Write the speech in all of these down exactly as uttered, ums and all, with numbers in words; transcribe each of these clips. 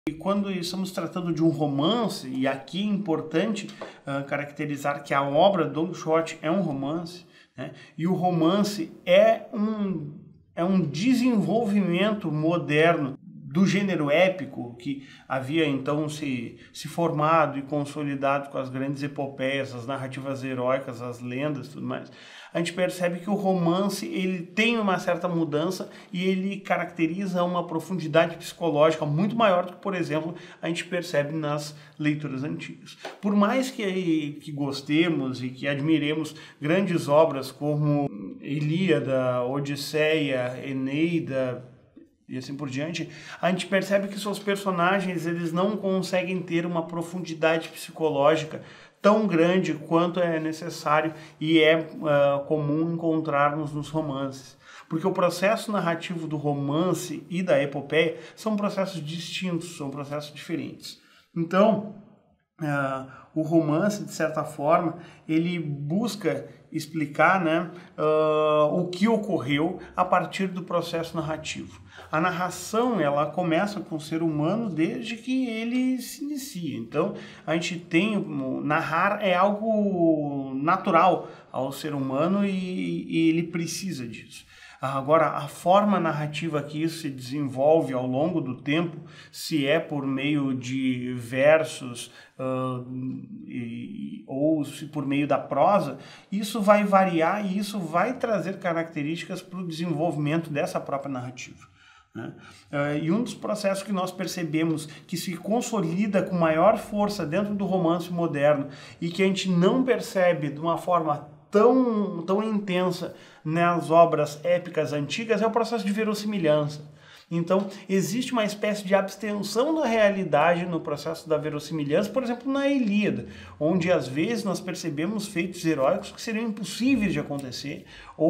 E quando estamos tratando de um romance, e aqui é importante uh, caracterizar que a obra Don Quixote é um romance, né? E o romance é um, é um desenvolvimento moderno do gênero épico que havia então se, se formado e consolidado com as grandes epopeias, as narrativas heróicas, as lendas e tudo mais. A gente percebe que o romance ele tem uma certa mudança e ele caracteriza uma profundidade psicológica muito maior do que, por exemplo, a gente percebe nas leituras antigas. Por mais que, que gostemos e que admiremos grandes obras como Ilíada, Odisseia, Eneida, e assim por diante, a gente percebe que seus personagens eles não conseguem ter uma profundidade psicológica tão grande quanto é necessário e é uh, comum encontrarmos nos romances. Porque o processo narrativo do romance e da epopeia são processos distintos, são processos diferentes. Então, uh, o romance, de certa forma, ele busca explicar, né, uh, o que ocorreu a partir do processo narrativo. A narração ela começa com o ser humano desde que ele se inicia. Então, a gente tem... Narrar é algo natural ao ser humano e, e ele precisa disso. Agora, a forma narrativa que isso se desenvolve ao longo do tempo, se é por meio de versos uh, e, ou se por meio da prosa, isso vai variar e isso vai trazer características para o desenvolvimento dessa própria narrativa. Né? Uh, e um dos processos que nós percebemos que se consolida com maior força dentro do romance moderno e que a gente não percebe de uma forma tão, tão intensa nas obras épicas antigas é o processo de verossimilhança. Então, existe uma espécie de abstenção da realidade no processo da verossimilhança, por exemplo, na Ilíada, onde às vezes nós percebemos feitos heróicos que seriam impossíveis de acontecer,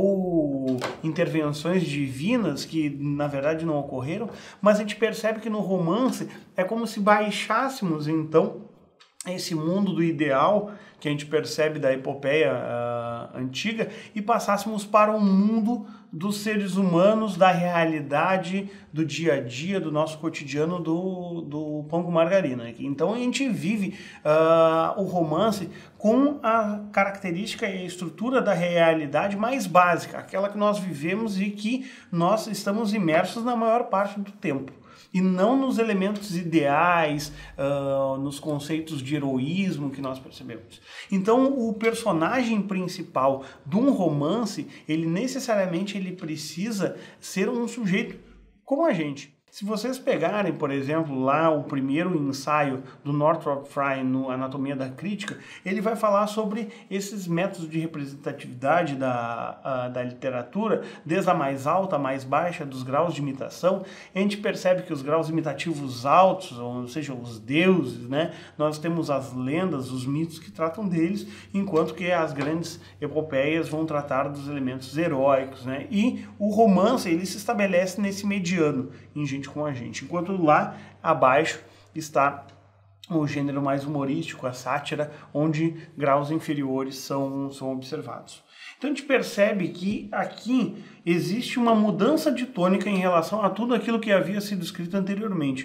ou intervenções divinas que na verdade não ocorreram, mas a gente percebe que no romance é como se baixássemos então esse mundo do ideal que a gente percebe da epopeia uh, antiga e passássemos para um mundo dos seres humanos, da realidade, do dia a dia, do nosso cotidiano, do, do pão com margarina. Então a gente vive uh, o romance com a característica e a estrutura da realidade mais básica, aquela que nós vivemos e que nós estamos imersos na maior parte do tempo. E não nos elementos ideais, uh, nos conceitos de heroísmo que nós percebemos. Então, o personagem principal de um romance, ele necessariamente ele precisa ser um sujeito como a gente. Se vocês pegarem, por exemplo, lá o primeiro ensaio do Northrop Frye no Anatomia da Crítica, ele vai falar sobre esses métodos de representatividade da, a, da literatura, desde a mais alta, a mais baixa, dos graus de imitação. A gente percebe que os graus imitativos altos, ou seja, os deuses, né, nós temos as lendas, os mitos que tratam deles, enquanto que as grandes epopeias vão tratar dos elementos heróicos, né? E o romance ele se estabelece nesse mediano, em gente com a gente, enquanto lá abaixo está o gênero mais humorístico, a sátira, onde graus inferiores são, são observados. Então a gente percebe que aqui existe uma mudança de tônica em relação a tudo aquilo que havia sido escrito anteriormente,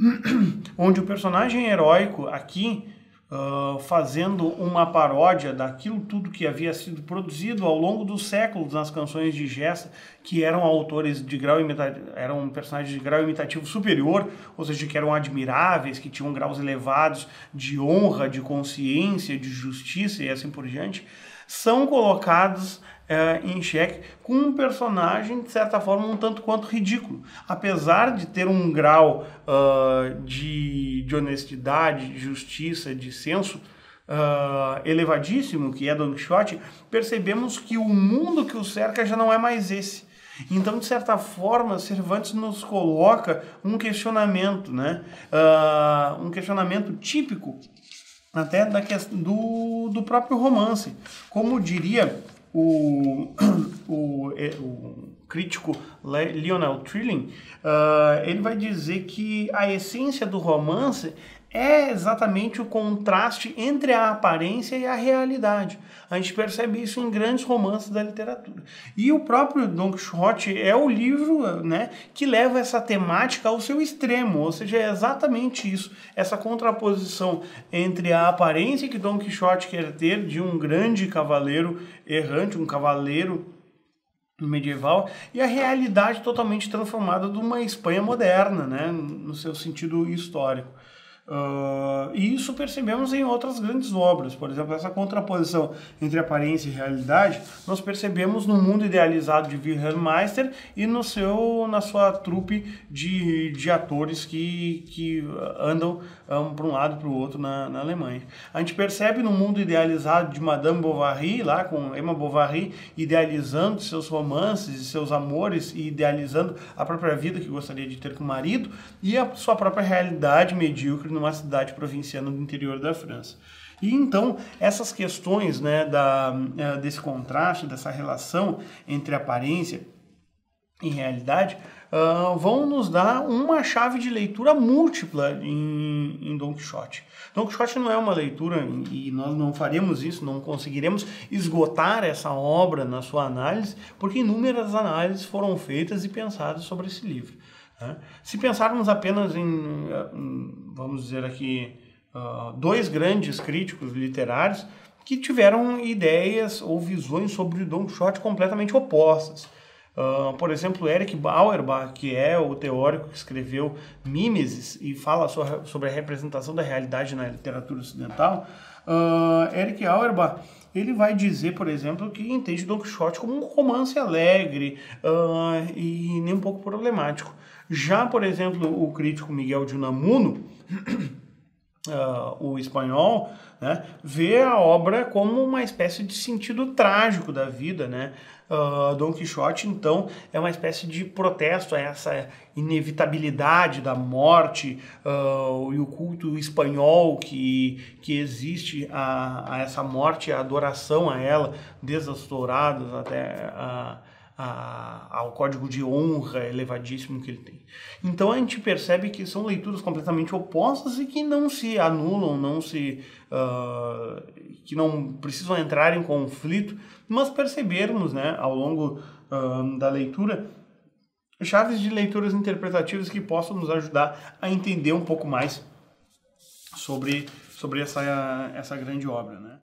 onde o personagem heróico aqui Uh, fazendo uma paródia daquilo tudo que havia sido produzido ao longo dos séculos nas canções de gesta, que eram autores de grau imitativo, eram personagens de grau imitativo superior, ou seja, que eram admiráveis, que tinham graus elevados de honra, de consciência, de justiça e assim por diante, são colocados Uh, em xeque com um personagem, de certa forma, um tanto quanto ridículo. Apesar de ter um grau uh, de, de honestidade, de justiça, de senso uh, elevadíssimo, que é Don Quixote, percebemos que o mundo que o cerca já não é mais esse. Então, de certa forma, Cervantes nos coloca um questionamento, né? uh, um questionamento típico até da questão do, do próprio romance. Como diria O, o, o crítico Lionel Trilling, uh, ele vai dizer que a essência do romance é exatamente o contraste entre a aparência e a realidade. A gente percebe isso em grandes romances da literatura. E o próprio Don Quixote é o livro, né, que leva essa temática ao seu extremo, ou seja, é exatamente isso, essa contraposição entre a aparência que Don Quixote quer ter de um grande cavaleiro errante, um cavaleiro medieval, e a realidade totalmente transformada de uma Espanha moderna, né, no seu sentido histórico. Uh, e isso percebemos em outras grandes obras, por exemplo, essa contraposição entre aparência e realidade nós percebemos no Mundo Idealizado de Wilhelm Meister e no seu, na sua trupe de, de atores que, que andam um, para um lado e para o outro na, na Alemanha. A gente percebe no Mundo Idealizado de Madame Bovary, lá com Emma Bovary, idealizando seus romances e seus amores e idealizando a própria vida que gostaria de ter com o marido e a sua própria realidade medíocre numa cidade provinciana do interior da França. E então, essas questões, né, da, desse contraste, dessa relação entre aparência e realidade, uh, vão nos dar uma chave de leitura múltipla em, em Don Quixote. Don Quixote não é uma leitura, e nós não faremos isso, não conseguiremos esgotar essa obra na sua análise, porque inúmeras análises foram feitas e pensadas sobre esse livro. Se pensarmos apenas em, vamos dizer aqui, dois grandes críticos literários que tiveram ideias ou visões sobre Don Quixote completamente opostas. Por exemplo, Erich Auerbach, que é o teórico que escreveu Mimesis e fala sobre a representação da realidade na literatura ocidental, Erich Auerbach ele vai dizer, por exemplo, que entende Don Quixote como um romance alegre e nem um pouco problemático. Já, por exemplo, o crítico Miguel de Unamuno, uh, o espanhol, né, vê a obra como uma espécie de sentido trágico da vida, né? Uh, Don Quixote, então, é uma espécie de protesto a essa inevitabilidade da morte uh, e o culto espanhol que, que existe a, a essa morte, a adoração a ela, desde os dourados até a A, ao código de honra elevadíssimo que ele tem. Então a gente percebe que são leituras completamente opostas e que não se anulam, não se, uh, que não precisam entrar em conflito, mas percebermos, né, ao longo uh, da leitura chaves de leituras interpretativas que possam nos ajudar a entender um pouco mais sobre, sobre essa, essa grande obra, né?